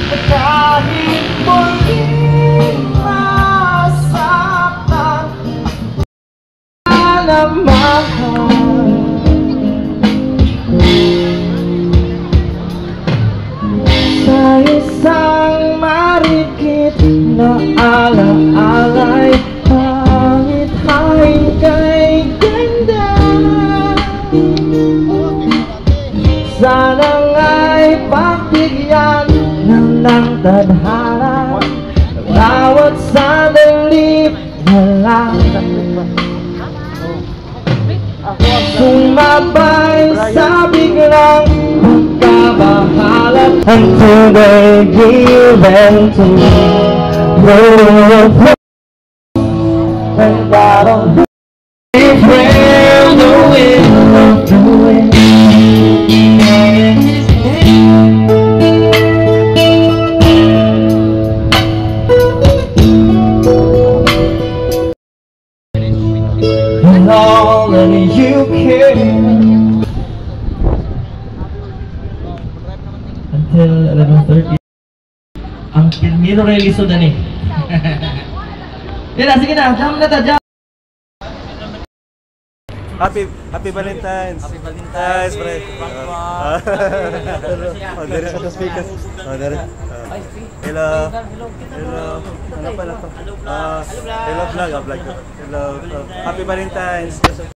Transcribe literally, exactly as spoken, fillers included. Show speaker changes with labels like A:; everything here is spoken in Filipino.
A: kahit muling masaktan na mahal. Sa isang marikit na alang-alay, pangit hain kay ganda. Sana nga'y pagbigyan ng ng tadhana, bawat sandali na lang. Sumabay sa biglang pagkabahala until they give in to me. And I don't feel the wind of the wind. And all that you care until eleven thirty. Ang Pilmiro Reliso na ni. Yan na, sige na, jam na ta, jam.
B: Happy Happy Valentine's.
C: Happy Valentine's.
B: Nice, pre. Oh, there is a speaker. Oh, there. Hello. Hello. Ano pala to? Ah, hello vlog, vlog. Hello. Happy Valentine's.